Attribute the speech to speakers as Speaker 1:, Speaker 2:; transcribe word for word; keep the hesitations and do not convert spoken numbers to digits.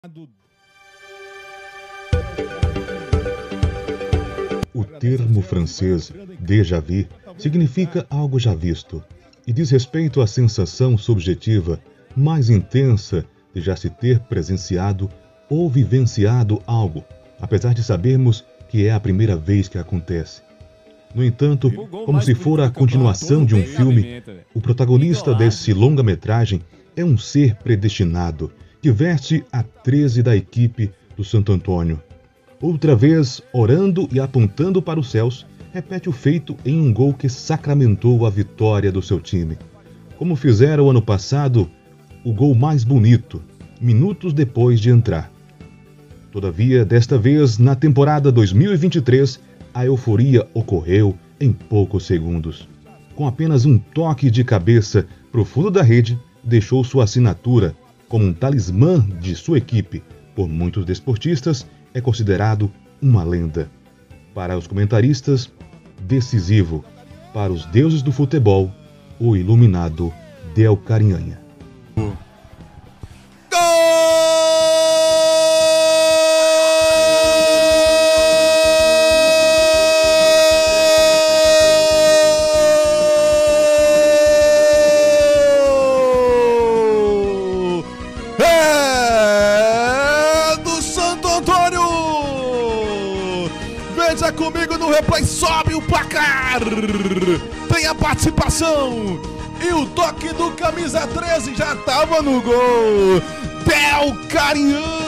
Speaker 1: O termo francês déjà vu significa algo já visto e diz respeito à sensação subjetiva mais intensa de já se ter presenciado ou vivenciado algo, apesar de sabermos que é a primeira vez que acontece. No entanto, como se for a continuação de um filme, o protagonista desse longa-metragem é um ser predestinado que veste a treze da equipe do Santo Antônio. Outra vez, orando e apontando para os céus, repete o feito em um gol que sacramentou a vitória do seu time. Como fizeram ano passado, o gol mais bonito, minutos depois de entrar. Todavia, desta vez, na temporada dois mil e vinte e três, a euforia ocorreu em poucos segundos. Com apenas um toque de cabeça pro fundo da rede, deixou sua assinatura como um talismã de sua equipe. Por muitos desportistas, é considerado uma lenda. Para os comentaristas, decisivo. Para os deuses do futebol, o iluminado Del Carinhanha.
Speaker 2: Veja comigo no replay, sobe o placar, tem a participação e o toque do camisa treze já estava no gol, Del Carinhanha.